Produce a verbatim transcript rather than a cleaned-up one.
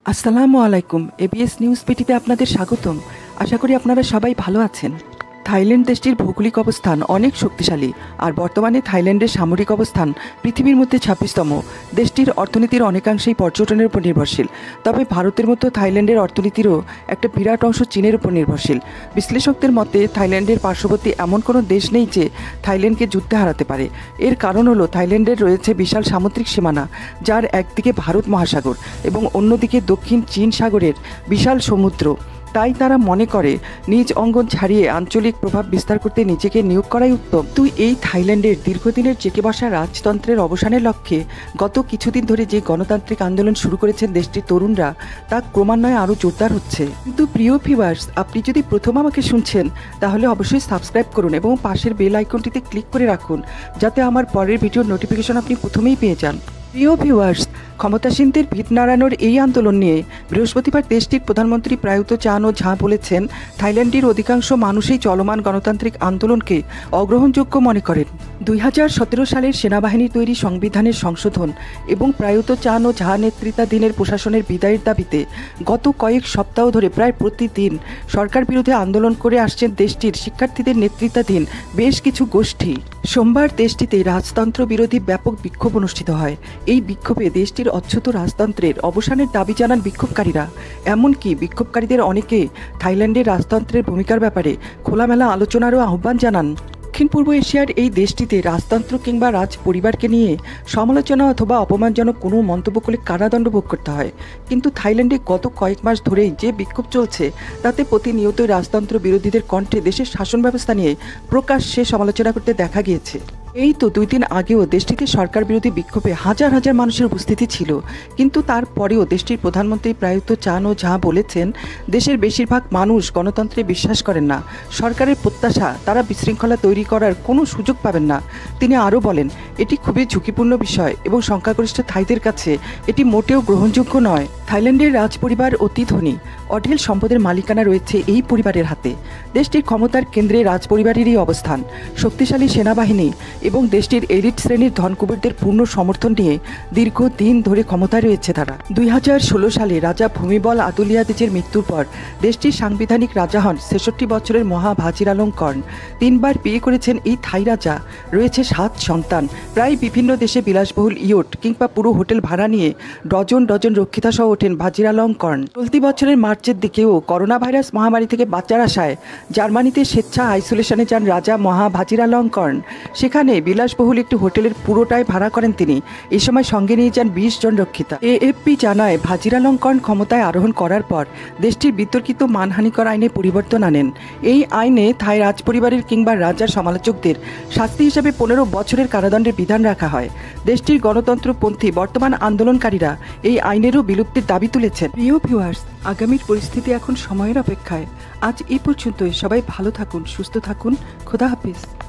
আসসালামু আলাইকুম। ABS news পিটিতে আপনাদের স্বাগতম। আশা করি আপনারা সবাই ভালো আছেন। থাইল্যান্ড দেশটির ভৌগোলিক অবস্থান অনেক শক্তিশালী, আর বর্তমানে থাইল্যান্ডের সামরিক অবস্থান পৃথিবীর মধ্যে ছাব্বিশতম। দেশটির অর্থনীতির অনেকাংশেই পর্যটনের উপর নির্ভরশীল। তবে ভারতের মতো থাইল্যান্ডের অর্থনীতিরও একটা বিরাট অংশ চীনের উপর নির্ভরশীল। বিশ্লেষকদের মতে থাইল্যান্ডের পার্শ্ববর্তী এমন কোনো দেশ নেই যে থাইল্যান্ডকে যুদ্ধে হারাতে পারে। এর কারণ হলো থাইল্যান্ডের রয়েছে বিশাল সামুদ্রিক সীমানা, যার একদিকে ভারত মহাসাগর এবং অন্যদিকে দক্ষিণ চীন সাগরের বিশাল সমুদ্র। তাই তারা মনে করে নিজ অঙ্গন ছাড়িয়ে আঞ্চলিক প্রভাব বিস্তার করতে নিজেকে নিয়োগ করাই উত্তম। তুই এই থাইল্যান্ডের দীর্ঘদিনের জেঁকে বসা রাজতন্ত্রের অবসানের লক্ষ্যে গত কিছুদিন ধরে যে গণতান্ত্রিক আন্দোলন শুরু করেছেন দেশটির তরুণরা, তা ক্রমান্বয়ে আরও জোরদার হচ্ছে। কিন্তু প্রিয় ভিউয়ার্স, আপনি যদি প্রথম আমাকে শুনছেন তাহলে অবশ্যই সাবস্ক্রাইব করুন এবং পাশের বেল আইকনটিতে ক্লিক করে রাখুন, যাতে আমার পরের ভিডিওর নোটিফিকেশন আপনি প্রথমেই পেয়ে যান। প্রিয় ভিউয়ার্স, ক্ষমতাসীনদের ভিত নাড়ানোর এই আন্দোলন নিয়ে বৃহস্পতিবার দেশটির প্রধানমন্ত্রী প্রায়ুত চান ও ঝা বলেছেন, থাইল্যান্ডের অধিকাংশ মানুষই চলমান গণতান্ত্রিক আন্দোলনকে অগ্রহণযোগ্য মনে করেন। দুই হাজার সতেরো সালের সেনাবাহিনীর তৈরি সংবিধানের সংশোধন এবং প্রায়ুত চান ও ঝা নেতৃত্বাধীনের প্রশাসনের বিদায়ের দাবিতে গত কয়েক সপ্তাহ ধরে প্রায় প্রতিদিন সরকার বিরোধী আন্দোলন করে আসছেন দেশটির শিক্ষার্থীদের নেতৃত্বাধীন বেশ কিছু গোষ্ঠী। সোমবার দেশটিতে রাজতন্ত্র বিরোধী ব্যাপক বিক্ষোভ অনুষ্ঠিত হয়। এই বিক্ষোভে দেশটির অচ্যুত রাজতন্ত্রের অবসানের দাবি জানান বিক্ষোভকারীরা। এমনকি বিক্ষোভকারীদের অনেকে থাইল্যান্ডের রাজতন্ত্রের ভূমিকার ব্যাপারে খোলামেলা আলোচনারও আহ্বান জানান। দক্ষিণ পূর্ব এশিয়ার এই দেশটিতে রাজতন্ত্র কিংবা রাজ পরিবারকে নিয়ে সমালোচনা অথবা অপমানজনক কোনো মন্তব্য করলে কারাদণ্ড ভোগ করতে হয়। কিন্তু থাইল্যান্ডে গত কয়েক মাস ধরেই যে বিক্ষোভ চলছে, তাতে প্রতিনিয়তই রাজতন্ত্র বিরোধীদের কণ্ঠে দেশের শাসন ব্যবস্থা নিয়ে প্রকাশ্যে সমালোচনা করতে দেখা গিয়েছে। এই তো দুই দিন আগেও দেশটিতে সরকার বিরোধী বিক্ষোভে হাজার হাজার মানুষের উপস্থিতি ছিল। কিন্তু তারপরেও দেশটির প্রধানমন্ত্রী প্রায়ুত চান ও ঝা বলেছেন, দেশের বেশিরভাগ মানুষ গণতন্ত্রে বিশ্বাস করেন না। সরকারের প্রত্যাশা তারা বিশৃঙ্খলা তৈরি করার কোনো সুযোগ পাবেন না। তিনি আরও বলেন, এটি খুবই ঝুঁকিপূর্ণ বিষয় এবং সংখ্যাগরিষ্ঠ থাইদের কাছে এটি মোটেও গ্রহণযোগ্য নয়। থাইল্যান্ডের রাজপরিবার অতি ধনী, অঢেল সম্পদের মালিকানা রয়েছে এই পরিবারের হাতে। দেশটির ক্ষমতার কেন্দ্রে রাজপরিবারেরই অবস্থান। শক্তিশালী সেনাবাহিনী এবং দেশটির এলিট শ্রেণীর ধনকুবেরদের পূর্ণ সমর্থন নিয়ে দীর্ঘদিন ধরে ক্ষমতায় রয়েছে তারা। দুই হাজার ষোলো সালে রাজা ভূমিবল আদুলিয়াদেজের মৃত্যুর পর দেশটির সাংবিধানিক রাজা হন ছেষট্টি বছরের মহা ভাজিরালংকর্ন। তিনবার বিয়ে করেছেন এই থাই রাজা। রয়েছে সাত সন্তান। প্রায় বিভিন্ন দেশে বিলাসবহুল ইয়ট কিংবা পুরো হোটেল ভাড়া নিয়ে ডজন ডজন রক্ষিতা সহ ওঠেন ভাজিরালংকর্ন। চলতি বছরের মার্চের দিকেও করোনা ভাইরাস মহামারী থেকে বাঁচার আশায় জার্মানিতে স্বেচ্ছা আইসোলেশনে যান রাজা মহা ভাজিরালংকর্ন। সেখানে বিলাসবহুল একটি হোটেলের পুরোটাই ভাড়া করেন তিনি। এই সময় সঙ্গে নিয়ে যান বিশ জন রক্ষিতা। এএফপি জানায়, ভাজিরালংকর্ন ক্ষমতায় আরোহণ করার পর দেশটির বিতর্কিত মানহানিকর আইনে পরিবর্তন আনেন। এই আইনে থাই রাজপরিবারের কিংবা রাজার সমালোচকদের শাস্তি হিসেবে পনেরো বছরের কারাদণ্ডের বিধান রাখা হয়। দেশটির গণতন্ত্রপন্থী বর্তমান আন্দোলনকারীরা এই আইনেরও বিলুপ্তির দাবি তুলেছেন। প্রিয় ভিউয়ার্স, আগামীর পরিস্থিতি এখন সময়ের অপেক্ষায়। আজ এই পর্যন্তই। সবাই ভালো থাকুন, সুস্থ থাকুন। খোদা হাফিজ।